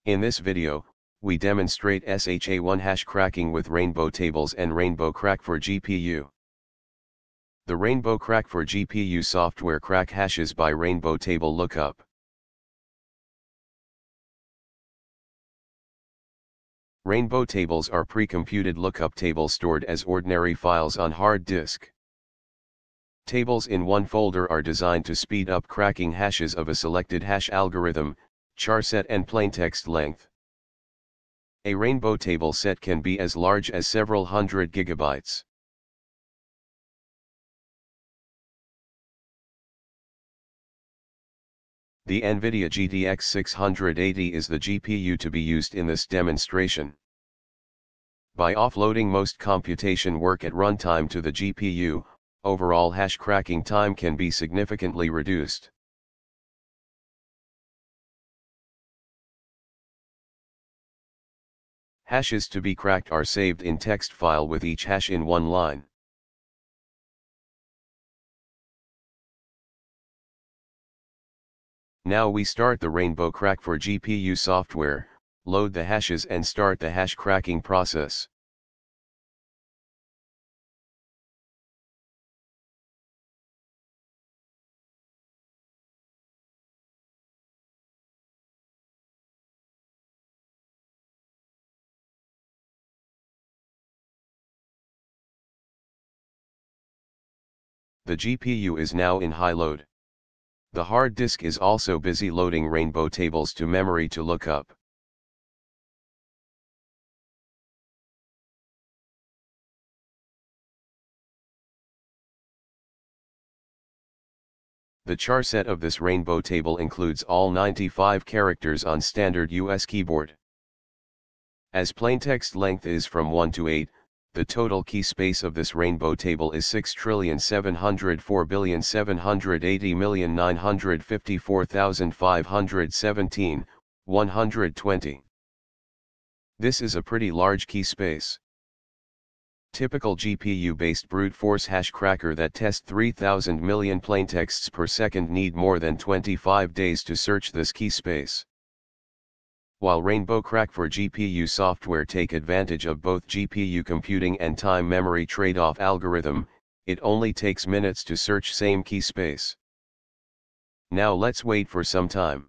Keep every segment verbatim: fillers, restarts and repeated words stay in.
In this video, we demonstrate S H A one hash cracking with Rainbow Tables and RainbowCrack for G P U. The RainbowCrack for G P U software crack hashes by Rainbow Table Lookup. Rainbow tables are pre-computed lookup tables stored as ordinary files on hard disk. Tables in one folder are designed to speed up cracking hashes of a selected hash algorithm, char set and plaintext length. A rainbow table set can be as large as several hundred gigabytes. The NVIDIA G T X six eighty is the G P U to be used in this demonstration. By offloading most computation work at runtime to the G P U, overall hash cracking time can be significantly reduced. Hashes to be cracked are saved in text file with each hash in one line. Now we start the RainbowCrack for G P U software, load the hashes and start the hash cracking process. The G P U is now in high load. The hard disk is also busy loading rainbow tables to memory to look up. The char set of this rainbow table includes all ninety-five characters on standard U S keyboard. As plaintext length is from one to eight, the total key space of this rainbow table is six trillion seven hundred four billion seven hundred eighty million nine hundred fifty-four thousand five hundred seventeen, one hundred twenty. This is a pretty large key space. Typical G P U-based brute force hash cracker that test three thousand million plaintexts per second need more than twenty-five days to search this key space. While RainbowCrack for G P U software take advantage of both G P U computing and time memory trade-off algorithm, it only takes minutes to search same key space. Now let's wait for some time.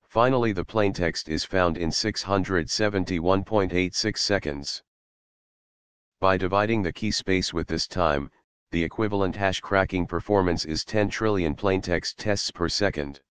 Finally, the plaintext is found in six hundred seventy-one point eight six seconds. By dividing the key space with this time, the equivalent hash cracking performance is ten trillion plaintext tests per second.